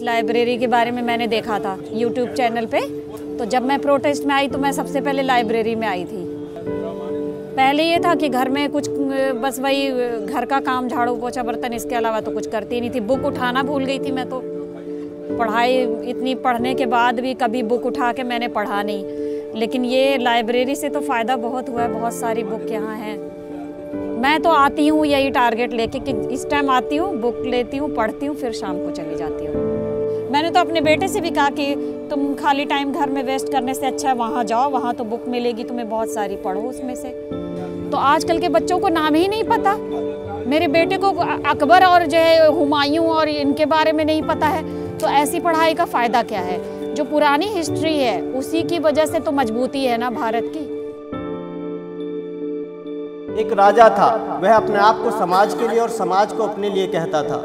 Library के बारे में मैंने देखा था यूट्यूब चैनल पे, तो जब मैं प्रोटेस्ट में आई तो मैं सबसे पहले लाइब्रेरी में आई थी। पहले ये था कि घर में कुछ बस वही घर का काम, झाड़ू पोछा बर्तन, इसके अलावा तो कुछ करती नहीं थी। बुक उठाना भूल गई थी मैं तो। पढ़ाई इतनी पढ़ने के बाद भी कभी बुक उठा के मैंने पढ़ा नहीं। लेकिन ये लाइब्रेरी से तो फ़ायदा बहुत हुआ है, बहुत सारी बुक यहाँ हैं। मैं तो आती हूँ यही टारगेट लेके कि इस टाइम आती हूँ, बुक लेती हूँ, पढ़ती हूँ, फिर शाम को चली जाती हूँ। मैंने तो अपने बेटे से भी कहा कि तुम खाली टाइम घर में वेस्ट करने से अच्छा है वहाँ जाओ, वहाँ तो बुक मिलेगी तुम्हें बहुत सारी, पढ़ो उसमें से। तो आजकल के बच्चों को नाम ही नहीं पता। मेरे बेटे को अकबर और जो है हुमायूं और इनके बारे में नहीं पता है, तो ऐसी पढ़ाई का फ़ायदा क्या है? जो पुरानी हिस्ट्री है उसी की वजह से तो मजबूती है ना भारत की। एक राजा था, वह अपने आप को समाज के लिए और समाज को अपने लिए कहता था।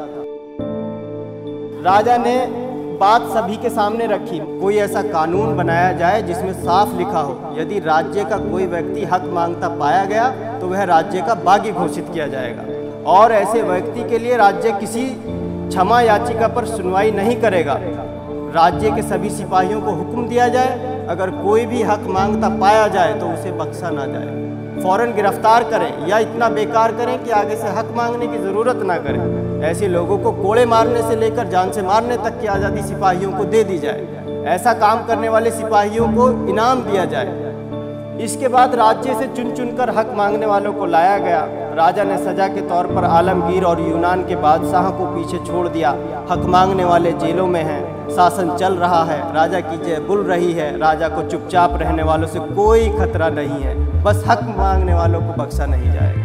राजा ने बात सभी के सामने रखी, कोई ऐसा कानून बनाया जाए जिसमें साफ लिखा हो, यदि राज्य का कोई व्यक्ति हक मांगता पाया गया तो वह राज्य का बागी घोषित किया जाएगा, और ऐसे व्यक्ति के लिए राज्य किसी क्षमा याचिका पर सुनवाई नहीं करेगा। राज्य के सभी सिपाहियों को हुक्म दिया जाए, अगर कोई भी हक मांगता पाया जाए तो उसे बख्शा ना जाए, फौरन गिरफ्तार करें या इतना बेकार करें कि आगे से हक मांगने की ज़रूरत ना करें। ऐसे लोगों को कोड़े मारने से लेकर जान से मारने तक की आज़ादी सिपाहियों को दे दी जाए। ऐसा काम करने वाले सिपाहियों को इनाम दिया जाए। इसके बाद राज्य से चुन चुनकर हक मांगने वालों को लाया गया। राजा ने सजा के तौर पर आलमगीर और यूनान के बादशाह को पीछे छोड़ दिया। हक मांगने वाले जेलों में हैं, शासन चल रहा है, राजा की जय बुल रही है। राजा को चुपचाप रहने वालों से कोई खतरा नहीं है, बस हक मांगने वालों को बख्शा नहीं जाएगा।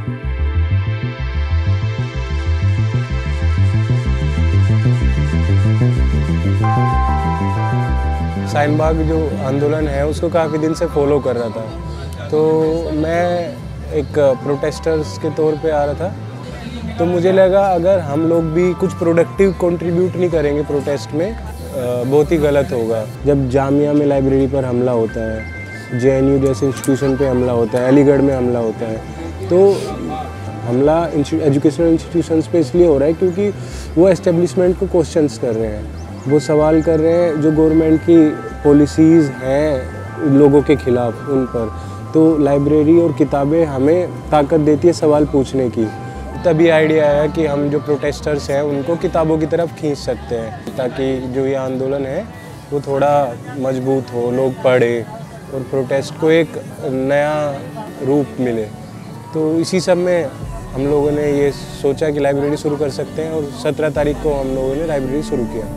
शाहीन बाग जो आंदोलन है उसको काफ़ी दिन से फॉलो कर रहा था, तो मैं एक प्रोटेस्टर्स के तौर पे आ रहा था। तो मुझे लगा अगर हम लोग भी कुछ प्रोडक्टिव कंट्रीब्यूट नहीं करेंगे प्रोटेस्ट में, बहुत ही गलत होगा। जब जामिया में लाइब्रेरी पर हमला होता है, JNU जैसे इंस्टीट्यूशन पे हमला होता है, अलीगढ़ में हमला होता है, तो हमला एजुकेशनल इंस्टीट्यूशंस पे इसलिए हो रहा है क्योंकि वो एस्टेब्लिशमेंट को क्वेश्चंस कर रहे हैं, वो सवाल कर रहे हैं जो गवर्नमेंट की पॉलिसीज़ हैं लोगों के ख़िलाफ़ उन पर। तो लाइब्रेरी और किताबें हमें ताकत देती है सवाल पूछने की। तभी आइडिया आया कि हम जो प्रोटेस्टर्स हैं उनको किताबों की तरफ खींच सकते हैं, ताकि जो ये आंदोलन है वो थोड़ा मजबूत हो, लोग पढ़ें और प्रोटेस्ट को एक नया रूप मिले। तो इसी सब में हम लोगों ने ये सोचा कि लाइब्रेरी शुरू कर सकते हैं, और 17 तारीख को हम लोगों ने लाइब्रेरी शुरू किया।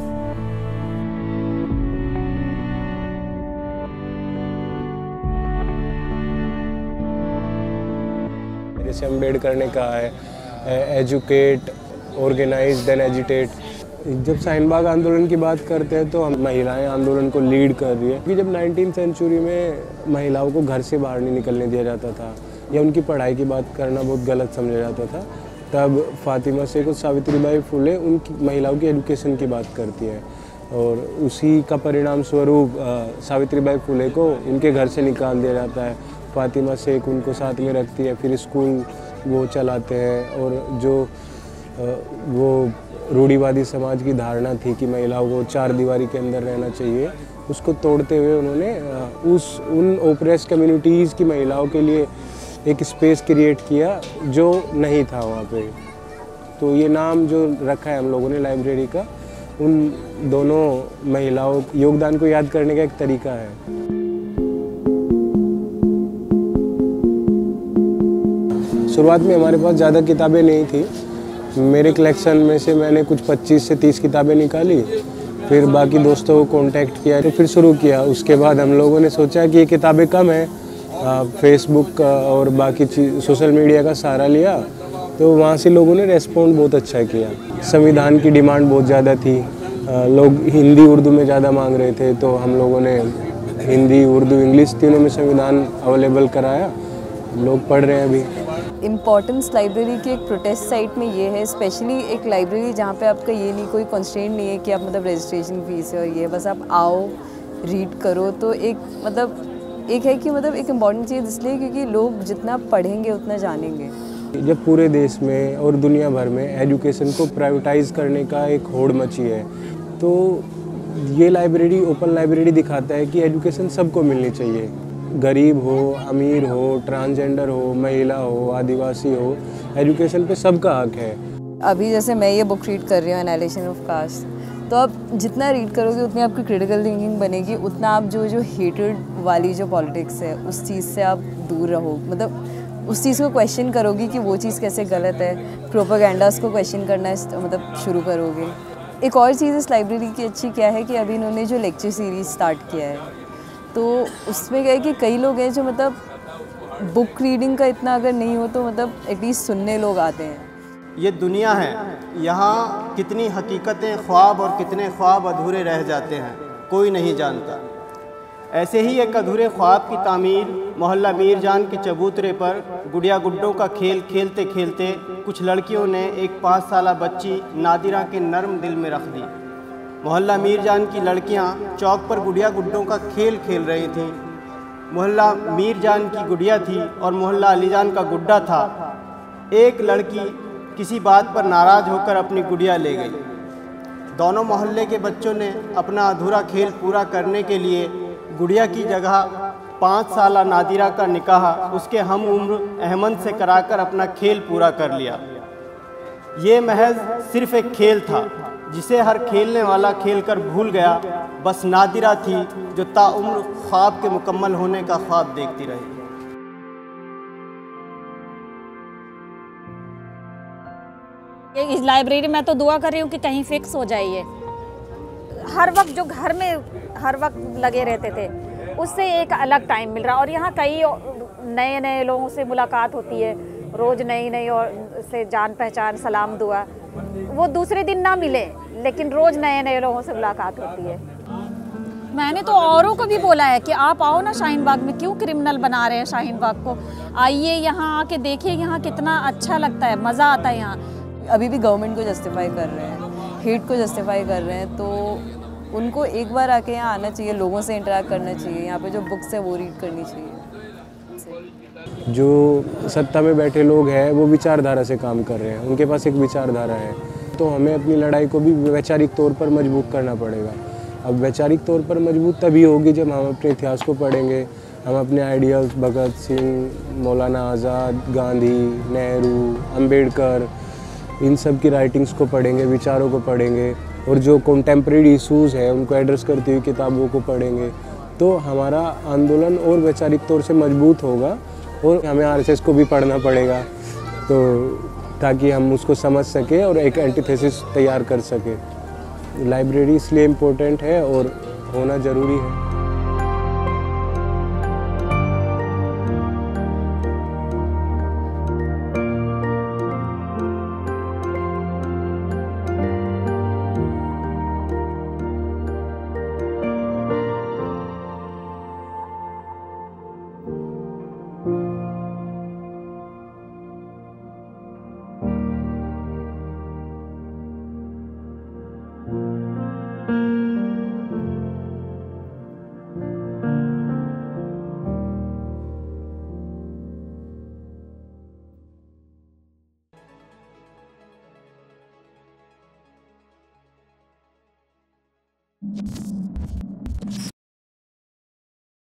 जैसे अम्बेडकर ने कहा है, एजुकेट, ऑर्गेनाइज देन एजिटेट। जब शाहीन बाग आंदोलन की बात करते हैं तो हम महिलाएं आंदोलन को लीड कर रही है, क्योंकि जब 19वीं सेंचुरी में महिलाओं को घर से बाहर नहीं निकलने दिया जाता था या उनकी पढ़ाई की बात करना बहुत गलत समझा जाता था, तब फातिमा शेख और सावित्रीबाई फुले उनकी महिलाओं की एजुकेशन की बात करती है, और उसी का परिणाम स्वरूप सावित्रीबाई फुले को उनके घर से निकाल दिया जाता है। फातिमा शेख उनको साथ में रखती है, फिर स्कूल वो चलाते हैं, और जो वो रूढ़िवादी समाज की धारणा थी कि महिलाओं को 4 दीवारी के अंदर रहना चाहिए, उसको तोड़ते हुए उन्होंने उन ओप्रेस कम्युनिटीज़ की महिलाओं के लिए एक स्पेस क्रिएट किया जो नहीं था वहाँ पे। तो ये नाम जो रखा है हम लोगों ने लाइब्रेरी का, उन दोनों महिलाओं योगदान को याद करने का एक तरीका है। शुरुआत में हमारे पास ज़्यादा किताबें नहीं थी। मेरे कलेक्शन में से मैंने कुछ 25 से 30 किताबें निकाली, फिर बाकी दोस्तों को कांटेक्ट किया, तो फिर शुरू किया। उसके बाद हम लोगों ने सोचा कि ये किताबें कम हैं, फेसबुक और बाकी सोशल मीडिया का सहारा लिया, तो वहाँ से लोगों ने रेस्पॉन्ड बहुत अच्छा किया। संविधान की डिमांड बहुत ज़्यादा थी, लोग हिंदी उर्दू में ज़्यादा मांग रहे थे, तो हम लोगों ने हिंदी उर्दू इंग्लिश तीनों में संविधान अवेलेबल कराया, लोग पढ़ रहे हैं अभी। इम्पॉर्टेंस लाइब्रेरी की एक प्रोटेस्ट साइट में ये है, स्पेशली एक लाइब्रेरी जहाँ पे आपका ये नहीं, कोई कंस्ट्रेंट नहीं है कि आप मतलब रजिस्ट्रेशन फीस है और ये, बस आप आओ रीड करो। तो एक मतलब एक है कि मतलब एक इम्पॉर्टेंट चीज़ इसलिए क्योंकि लोग जितना पढ़ेंगे उतना जानेंगे। जब पूरे देश में और दुनिया भर में एजुकेशन को प्राइवेटाइज करने का एक होड़ मची है, तो ये लाइब्रेरी ओपन लाइब्रेरी दिखाता है कि एजुकेशन सबको मिलनी चाहिए, गरीब हो, अमीर हो, ट्रांसजेंडर हो, महिला हो, आदिवासी हो, एजुकेशन पे सबका हक है। अभी जैसे मैं ये बुक रीड कर रही हूँ एनालिसिस ऑफ कास्ट, तो आप जितना रीड करोगे उतनी आपकी क्रिटिकल थिंकिंग बनेगी, उतना आप जो हेटेड वाली जो पॉलिटिक्स है उस चीज़ से आप दूर रहो, मतलब उस चीज़ को क्वेश्चन करोगे कि वो चीज़ कैसे गलत है, प्रोपेगेंडास को क्वेश्चन करना मतलब शुरू करोगे। एक और चीज़ इस लाइब्रेरी की अच्छी क्या है कि अभी इन्होंने जो लेक्चर सीरीज़ स्टार्ट किया है, तो उसमें क्या है कि कई लोग हैं जो मतलब बुक रीडिंग का इतना अगर नहीं हो तो मतलब एटलीस्ट सुनने लोग आते हैं। ये दुनिया है, यहाँ कितनी हकीकतें, ख्वाब और कितने ख्वाब अधूरे रह जाते हैं, कोई नहीं जानता। ऐसे ही एक अधूरे ख्वाब की तामीर मोहल्ला मीरजान के चबूतरे पर गुड़िया गुड्डों का खेल खेलते खेलते कुछ लड़कियों ने एक 5 साला बच्ची नादिरा के नर्म दिल में रख दी। मोहल्ला मीरजान की लड़कियाँ चौक पर गुड़िया गुड्डों का खेल खेल रही थीं। मोहल्ला मीरजान की गुड़िया थी और मोहल्ला अलीजान का गुड्डा था। एक लड़की किसी बात पर नाराज़ होकर अपनी गुड़िया ले गई। दोनों मोहल्ले के बच्चों ने अपना अधूरा खेल पूरा करने के लिए गुड़िया की जगह 5 साला नादिरा का निकाह उसके हम उम्र अहमद से कराकर अपना खेल पूरा कर लिया। ये महज सिर्फ एक खेल था जिसे हर खेलने वाला खेलकर भूल गया। बस नादिरा थी जो ताउम्र ख्वाब के मुकम्मल होने का ख्वाब देखती रही। इस लाइब्रेरी में तो दुआ कर रही हूँ कि कहीं फिक्स हो जाए। ये हर वक्त जो घर में हर वक्त लगे रहते थे उससे एक अलग टाइम मिल रहा, और यहाँ कई नए नए लोगों से मुलाकात होती है, रोज़ नई नई और से जान पहचान, सलाम दुआ, वो दूसरे दिन ना मिले लेकिन रोज़ नए नए लोगों से मुलाकात होती है। मैंने तो औरों को भी बोला है कि आप आओ ना शाहीन बाग में, क्यों क्रिमिनल बना रहे हैं शाहीन बाग को, आइए यहाँ आके देखिए, यहाँ कितना अच्छा लगता है, मज़ा आता है यहाँ। अभी भी गवर्नमेंट को जस्टिफाई कर रहे हैं, हेट को जस्टिफाई कर रहे हैं, तो उनको एक बार आके यहाँ आना चाहिए, लोगों से इंटरेक्ट करना चाहिए, यहाँ पे जो बुक्स है वो रीड करनी चाहिए। जो सत्ता में बैठे लोग हैं वो विचारधारा से काम कर रहे हैं, उनके पास एक विचारधारा है, तो हमें अपनी लड़ाई को भी वैचारिक तौर पर मजबूत करना पड़ेगा। अब वैचारिक तौर पर मजबूत तभी होगी जब हम अपने इतिहास को पढ़ेंगे, हम अपने आइडियल्स भगत सिंह, मौलाना आज़ाद, गांधी, नेहरू, अंबेडकर, इन सब की राइटिंग्स को पढ़ेंगे, विचारों को पढ़ेंगे, और जो कॉन्टेम्प्रेरी इशूज़ है उनको एड्रेस करती हुई किताबों को पढ़ेंगे, तो हमारा आंदोलन और वैचारिक तौर से मजबूत होगा। और हमें आरएसएस को भी पढ़ना पड़ेगा तो ताकि हम उसको समझ सकें और एक एंटीथेसिस तैयार कर सकें। लाइब्रेरी इसलिए इम्पोर्टेंट है और होना ज़रूरी है।